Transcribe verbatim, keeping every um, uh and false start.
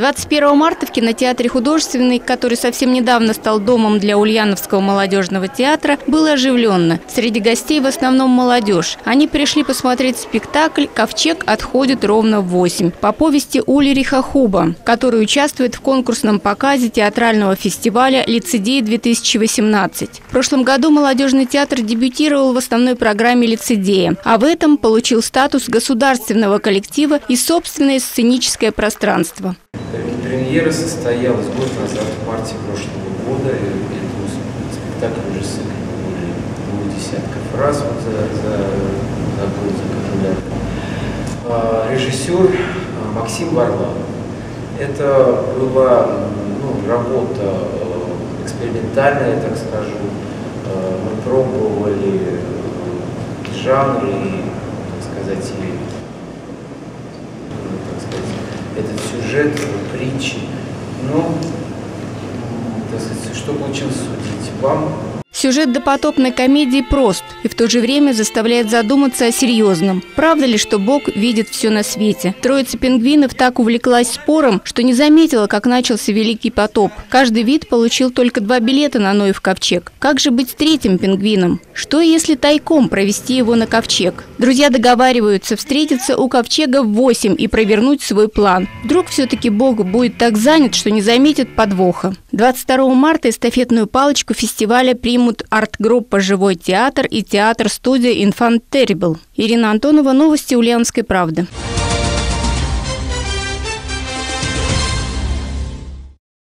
двадцать первого марта в кинотеатре «Художественный», который совсем недавно стал домом для Ульяновского молодежного театра, было оживленно. Среди гостей в основном молодежь. Они пришли посмотреть спектакль «Ковчег отходит ровно в восемь» по повести Ульриха Хуба, который участвует в конкурсном показе театрального фестиваля «Лицедей-две тысячи восемнадцать». В прошлом году молодежный театр дебютировал в основной программе «Лицедея», а в этом получил статус государственного коллектива и собственное сценическое пространство. Премьера состоялась год назад, в марте прошлого года. Этому спектакль уже сыграно более двух десятков раз вот за, за, за год, за календарь. Режиссер Максим Варлам. Это была ну, работа экспериментальная, так скажу. Мы пробовали жанры, так сказать, и этот сюжет, притчи. Ну, так сказать, что получилось судить вам? Сюжет допотопной комедии прост и в то же время заставляет задуматься о серьезном. Правда ли, что Бог видит все на свете? Троица пингвинов так увлеклась спором, что не заметила, как начался Великий потоп. Каждый вид получил только два билета на Ноев ковчег. Как же быть с третьим пингвином? Что, если тайком провести его на ковчег? Друзья договариваются встретиться у ковчега в восемь и провернуть свой план. Вдруг все-таки Бог будет так занят, что не заметит подвоха. двадцать второго марта эстафетную палочку фестиваля примут арт-группа «Живой театр» и театр-студия «Инфант Terrible». Ирина Антонова, новости Ульяновской правды.